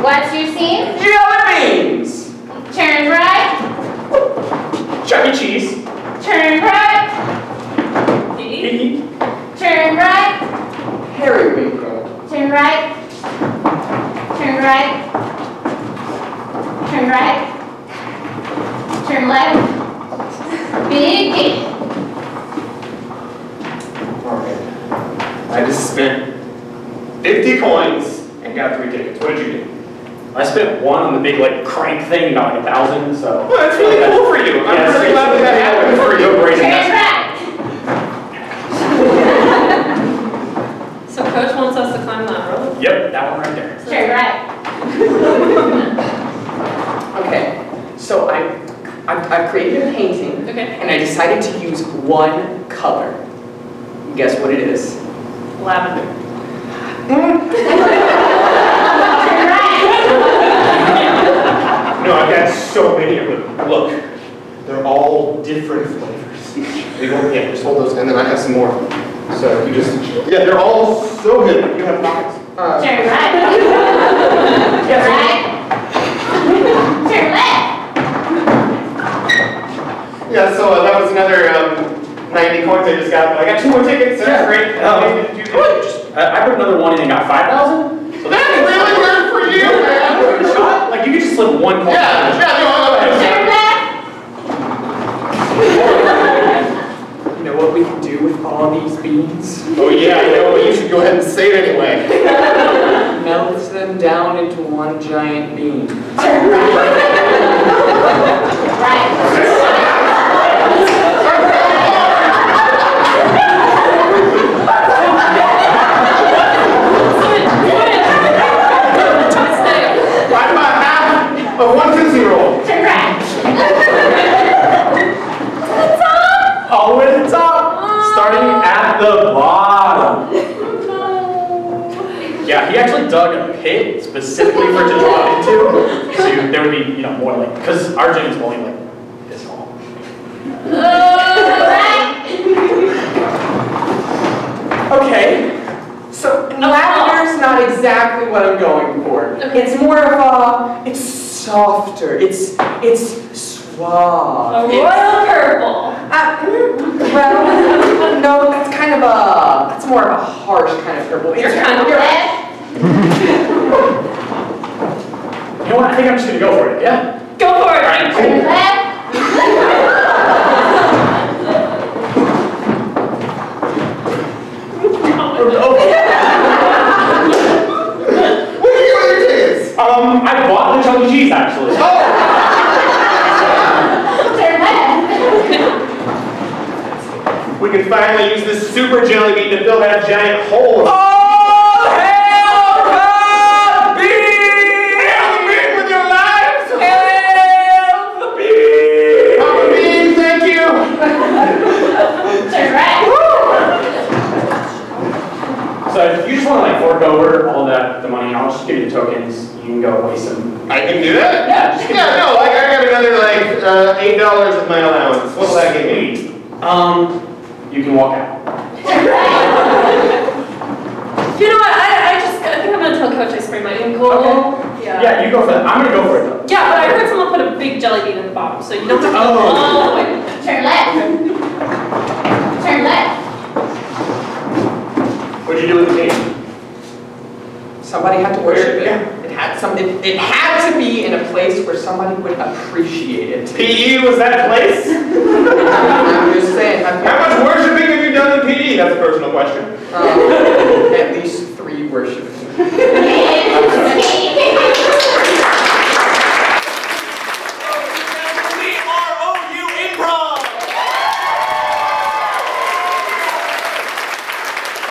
What's your scene? Jelly beans! Turn right. Chuck E. Cheese. Turn right. Turn right. Harry Winkle. Turn right. Turn right. Turn right. Turn left. Begin. Okay. I just spent 50 coins and got 3 tickets. What did you do? I spent 1 on the big like crank thing, and got like 1,000. So. Well, that's really cool for you. I'm really glad that happened for you. Great Turn investment. right. So Coach wants us to climb that rope? Yep, that one right there. Turn right. Okay, so I've created a painting, Okay. and I decided to use one color. Guess what it is? Lavender. Turn right. No, I've got so many of them. Look, they're all different flavors. Yeah, just hold those, and then I have some more. So you just, yeah, they're all so good. You have pockets. Turn right. Turn right. Turn left. Yeah, so that was another 90 coins I just got. But I got 2 more tickets. That's great. I put another 1 in and got 5,000. So that's really good for you, man. Shot? Like you could just slip 1 coin. Yeah, Turn left. You know what we can do with all these beans? Oh yeah, you know, but you should go ahead and say it anyway. Melt them down into one giant bean. Turn right. Right. I'm about half of 1 Tootsie Roll. Turn right. All the way to the top, starting at the bottom. Yeah, he actually dug a pit specifically for it to drop into, so there would be, you know, more like, because our gym is only like this tall. Okay, so lavender's not exactly what I'm going for. It's more of a, it's softer, it's suave. A royal purple. Well, no, that's kind of a, that's more of a harsh kind of purple. You're kind of Left. You know what, I think I'm just gonna go for it, yeah? Go for it. Alright, Turn cool. left. What did you do with your tickets? I bought the Chuck E. Cheese actually. Turn left. We can finally use this super jelly bean to fill that giant hole. Oh, hail the bean! Hail the bean with your lives! Hail the bean! Papa Bean, thank you! Turn right. So if you just want to like fork over all that, the money, and I'll just give you the tokens. You can go waste them. I can do that? Yeah, just yeah, no, like I got another like $8 of my allowance. What'll that give me? You can walk out. You know what? I think I'm gonna tell Coach I sprained my ankle. Okay. Yeah. Yeah, you go for that. I'm gonna go for it though. Yeah, but I heard someone put a big jelly bean in the bottom, so you don't have to go all the way. Turn left. Turn left. What'd you do with the bean? Somebody had to worship it. Yeah. It had to be in a place where somebody would appreciate it. PE was that place? I'm just saying. How much worshiping have you done in PE? That's a personal question. At least 3 worship